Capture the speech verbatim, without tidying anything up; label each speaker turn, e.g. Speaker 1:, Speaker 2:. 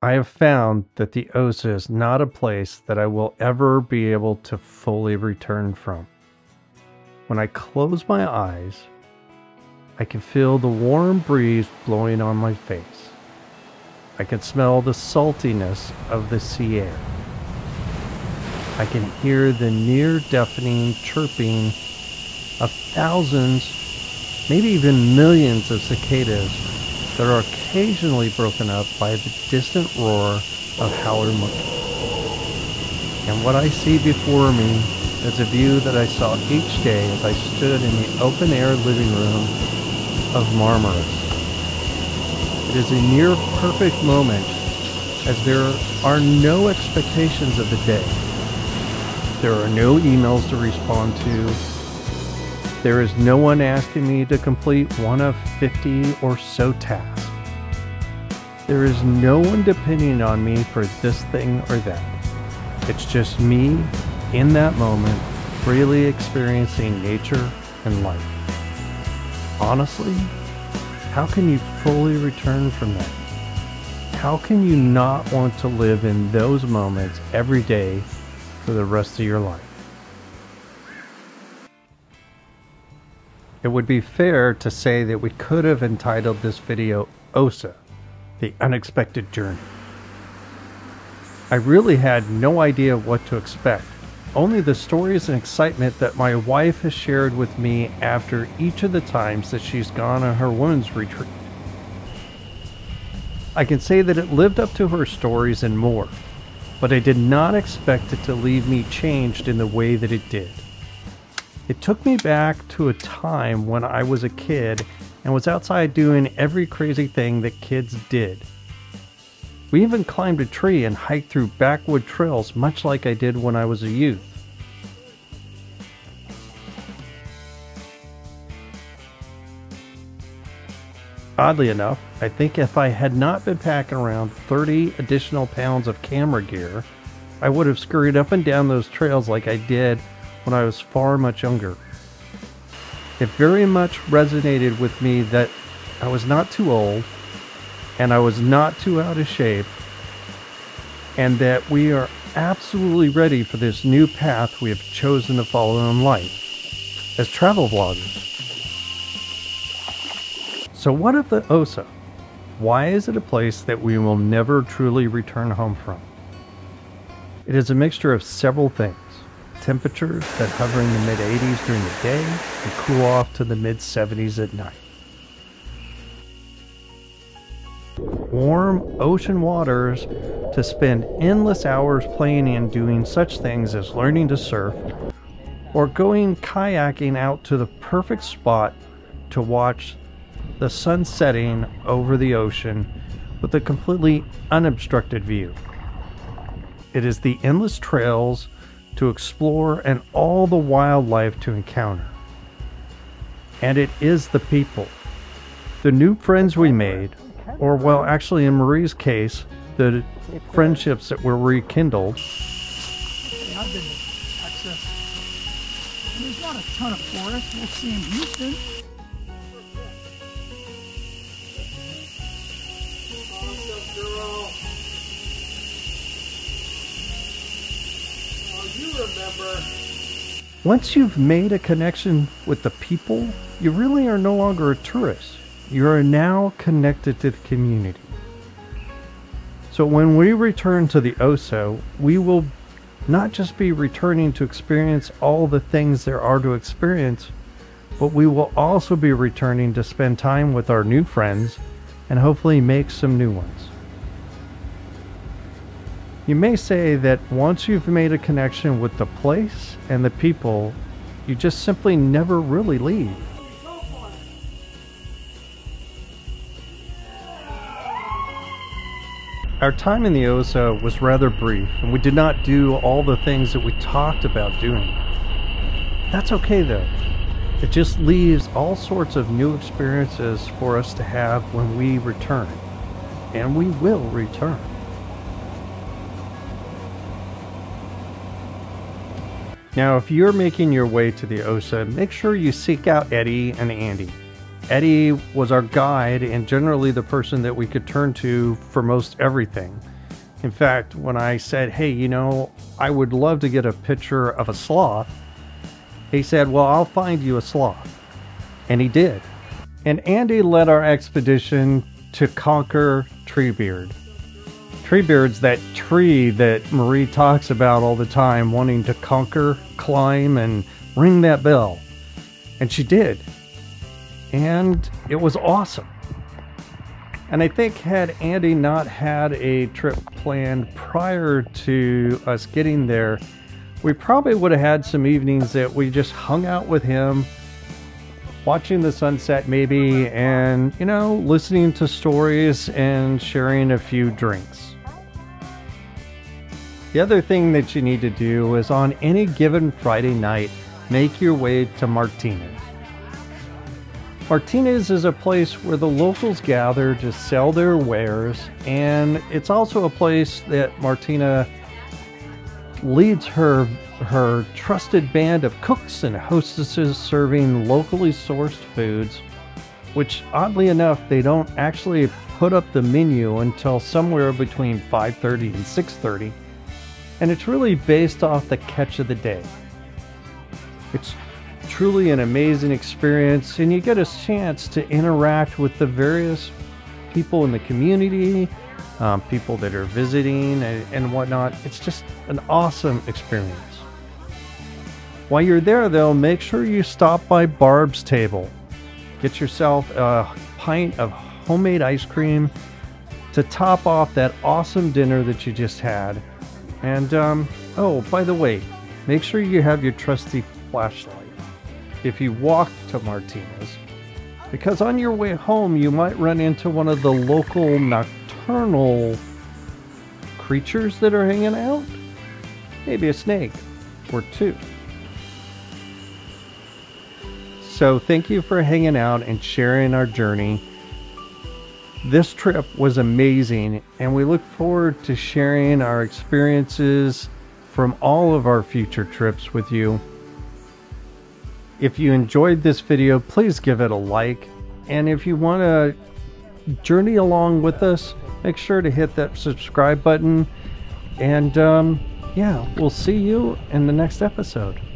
Speaker 1: I have found that the Osa is not a place that I will ever be able to fully return from. When I close my eyes, I can feel the warm breeze blowing on my face. I can smell the saltiness of the sea air. I can hear the near-deafening chirping of thousands, maybe even millions of cicadas that are occasionally broken up by the distant roar of howler monkeys. And what I see before me is a view that I saw each day as I stood in the open-air living room of Marmaris. It is a near-perfect moment as there are no expectations of the day. There are no emails to respond to. There is no one asking me to complete one of fifty or so tasks. There is no one depending on me for this thing or that. It's just me in that moment, freely experiencing nature and life. Honestly, how can you fully return from that? How can you not want to live in those moments every day for the rest of your life? It would be fair to say that we could have entitled this video Osa, the Unexpected Journey. I really had no idea what to expect, only the stories and excitement that my wife has shared with me after each of the times that she's gone on her women's retreat. I can say that it lived up to her stories and more, but I did not expect it to leave me changed in the way that it did. It took me back to a time when I was a kid and was outside doing every crazy thing that kids did. We even climbed a tree and hiked through backwood trails much like I did when I was a youth. Oddly enough, I think if I had not been packing around thirty additional pounds of camera gear, I would have scurried up and down those trails like I did when I was far much younger. It very much resonated with me that I was not too old and I was not too out of shape, and that we are absolutely ready for this new path we have chosen to follow in life as travel vloggers. So what of the Osa? Why is it a place that we will never truly return home from? It is a mixture of several things. Temperatures that hover in the mid eighties during the day and cool off to the mid seventies at night. Warm ocean waters to spend endless hours playing in doing such things as learning to surf or going kayaking out to the perfect spot to watch the sun setting over the ocean with a completely unobstructed view. It is the endless trails to explore and all the wildlife to encounter. And it is the people. The new friends we made, or well, actually in Marie's case, the friendships that were rekindled.
Speaker 2: Hey, I've been to Texas. There's not a ton of forests we'll see in Houston.
Speaker 3: Remember.
Speaker 1: Once you've made a connection with the people, you really are no longer a tourist. You are now connected to the community. So when we return to the Osa, we will not just be returning to experience all the things there are to experience, but we will also be returning to spend time with our new friends and hopefully make some new ones. You may say that once you've made a connection with the place and the people, you just simply never really leave. Our time in the Osa was rather brief, and we did not do all the things that we talked about doing. That's okay though. It just leaves all sorts of new experiences for us to have when we return. And we will return. Now, if you're making your way to the Osa, make sure you seek out Eddy and Andy. Eddy was our guide and generally the person that we could turn to for most everything. In fact, when I said, hey, you know, I would love to get a picture of a sloth, he said, well, I'll find you a sloth. And he did. And Andy led our expedition to conquer Treebeard. Treebeard's that tree that Marie talks about all the time, wanting to conquer, climb, and ring that bell. And she did. And it was awesome. And I think had Andy not had a trip planned prior to us getting there, we probably would have had some evenings that we just hung out with him, watching the sunset maybe, and, you know, listening to stories and sharing a few drinks. The other thing that you need to do is on any given Friday night, make your way to Martinez. Martinez is a place where the locals gather to sell their wares, and it's also a place that Martina leads her her trusted band of cooks and hostesses serving locally sourced foods, which oddly enough they don't actually put up the menu until somewhere between five thirty and six thirty, and it's really based off the catch of the day. It's truly an amazing experience, and you get a chance to interact with the various people in the community, um, people that are visiting and, and whatnot. It's just an awesome experience. While you're there though, make sure you stop by Barb's table. Get yourself a pint of homemade ice cream to top off that awesome dinner that you just had. And um, oh, by the way, make sure you have your trusty flashlight if you walk to Martinez, because on your way home you might run into one of the local nocturnal creatures that are hanging out. Maybe a snake or two. So thank you for hanging out and sharing our journey. This trip was amazing, and we look forward to sharing our experiences from all of our future trips with you. If you enjoyed this video, please give it a like. And if you want to journey along with us, make sure to hit that subscribe button. And um, yeah, we'll see you in the next episode.